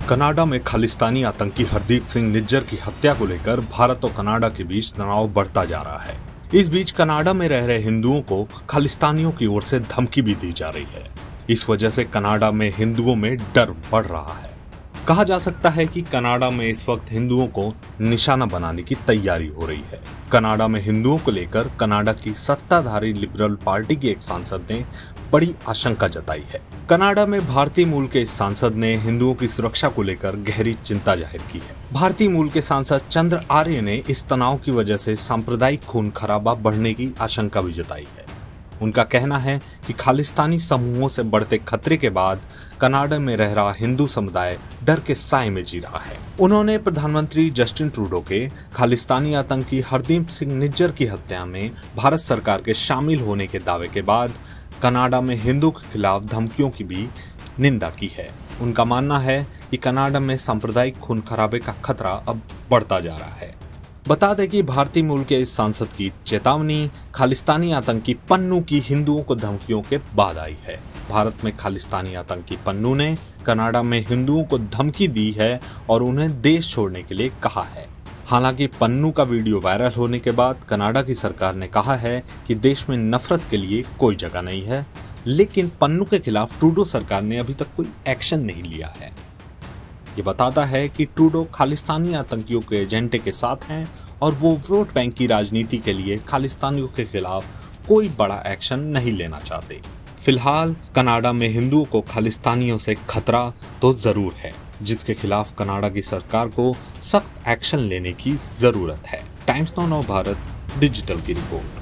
Canada में खालिस्तानी आतंकी हरदीप सिंह निज्जर की हत्या को लेकर भारत और कनाडा के बीच तनाव बढ़ता जा रहा है। इस बीच कनाडा में रह रहे हिंदुओं को खालिस्तानियों की ओर से धमकी भी दी जा रही है। इस वजह से कनाडा में हिंदुओं में डर बढ़ रहा है। कहा जा सकता है कि कनाडा में इस वक्त हिंदुओं को निशाना बनाने की तैयारी हो रही है। कनाडा में हिंदुओं को लेकर कनाडा की सत्ताधारी लिबरल पार्टी की एक सांसद ने बड़ी आशंका जताई है। कनाडा में भारतीय मूल के इस सांसद ने हिंदुओं की सुरक्षा को लेकर गहरी चिंता जाहिर की है। भारतीय मूल के सांसद चंद्र आर्य ने इस तनाव की वजह से सांप्रदायिक खून खराबा बढ़ने की आशंका भी जताई है। उनका कहना है कि खालिस्तानी समूहों से बढ़ते खतरे के बाद कनाडा में रह रहा हिंदू समुदाय डर के साए में जी रहा है। उन्होंने प्रधानमंत्री जस्टिन ट्रूडो के खालिस्तानी आतंकी हरदीप सिंह निज्जर की हत्या में भारत सरकार के शामिल होने के दावे के बाद कनाडा में हिंदू के खिलाफ धमकियों की भी निंदा की है। उनका मानना है कि कनाडा में सांप्रदायिक खून खराबे का खतरा अब बढ़ता जा रहा है। बता दें कि भारतीय मूल के इस सांसद की चेतावनी खालिस्तानी आतंकी पन्नू की हिंदुओं को धमकियों के बाद आई है। भारत में खालिस्तानी आतंकी पन्नू ने कनाडा में हिंदुओं को धमकी दी है और उन्हें देश छोड़ने के लिए कहा है। हालांकि पन्नू का वीडियो वायरल होने के बाद कनाडा की सरकार ने कहा है कि देश में नफरत के लिए कोई जगह नहीं है, लेकिन पन्नू के खिलाफ ट्रूडो सरकार ने अभी तक कोई एक्शन नहीं लिया है। ये बताता है कि ट्रूडो खालिस्तानी आतंकियों के एजेंडे के साथ हैं और वो वोट बैंक की राजनीति के लिए खालिस्तानियों के खिलाफ कोई बड़ा एक्शन नहीं लेना चाहते। फिलहाल कनाडा में हिंदुओं को खालिस्तानियों से खतरा तो जरूर है, जिसके खिलाफ कनाडा की सरकार को सख्त एक्शन लेने की जरूरत है। टाइम्स नाउ भारत डिजिटल की रिपोर्ट।